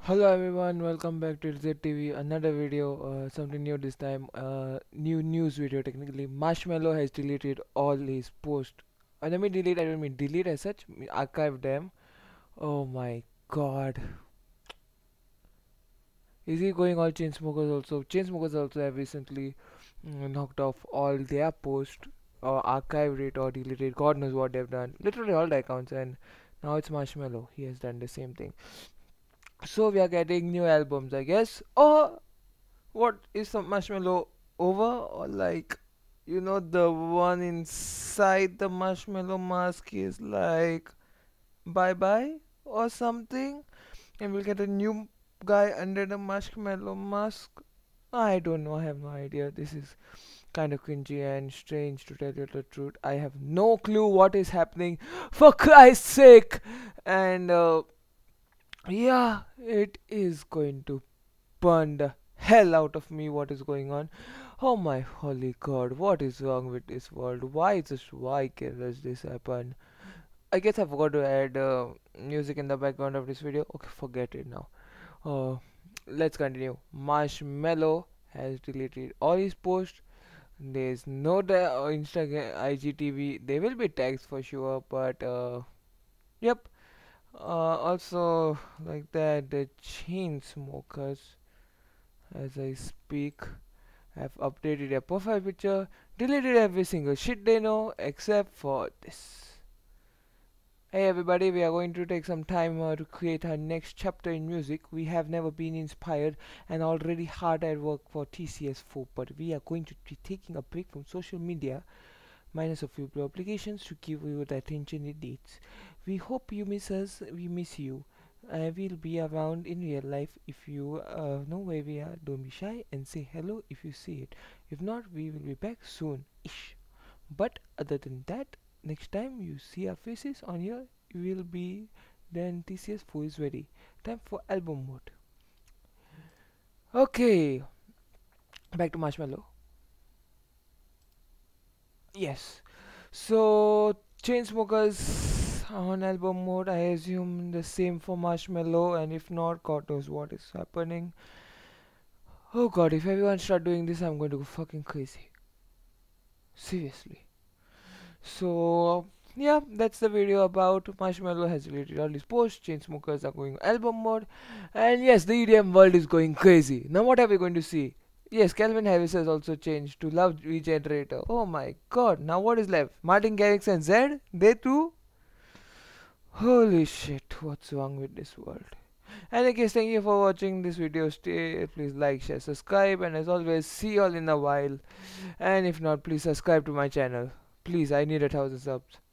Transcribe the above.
Hello everyone, welcome back to ATZTV. Another video, something new this time. New news video. Technically, Marshmello has deleted all his posts. When I mean delete, I don't mean delete as such. Archive them. Oh my God, is he going all Chainsmokers also? Chainsmokers also have recently knocked off all their posts or archived it or deleted. God knows what they've done. Literally all the accounts, and now it's Marshmello. He has done the same thing. So we are getting new albums, I guess. Or what is some Marshmello over, or like, the one inside the Marshmello mask is like bye bye or something, and we'll get a new guy under the Marshmello mask. I don't know, I have no idea. This is kind of cringy and strange, to tell you the truth. I have no clue what is happening, for Christ's sake. And yeah, it is going to burn the hell out of me what is going on. Oh my holy god, what is wrong with this world? Why does this happen? I guess I forgot to add music in the background of this video. Okay, forget it now. Let's continue. Marshmello has deleted all his posts. There's no Instagram, IGTV. There will be tags for sure, but yep. Also, like that, the Chainsmokers, as I speak, have updated their profile picture, deleted every single shit they know except for this. Hey everybody, we are going to take some time to create our next chapter in music. We have never been inspired and already hard at work for TCS4, but we are going to be taking a break from social media, minus a few blue applications, to give you the attention it needs. We hope you miss us, we miss you. We'll be around in real life. If you know where we are, don't be shy and say hello if you see it. If not, we will be back soon-ish. But other than that, next time you see our faces on here, you will be then TCS4 is ready. Time for album mode. Okay, back to Marshmello. Yes. So Chainsmokers on album mode. I assume the same for Marshmello, and if not, God knows what is happening. Oh God, if everyone start doing this, I'm going to go fucking crazy. Seriously. So yeah, that's the video about Marshmello has deleted all his posts. Chainsmokers are going album mode, and yes, the EDM world is going crazy. Now what are we going to see? Yes, Calvin Harris has also changed to Love Regenerator. Oh my god, now what is left? Martin Garrix and Zed? They too? Holy shit, what's wrong with this world? And I guess thank you for watching this video. Stay, please like, share, subscribe, and as always, see you all in a while. And if not, please subscribe to my channel. Please, I need 1,000 subs.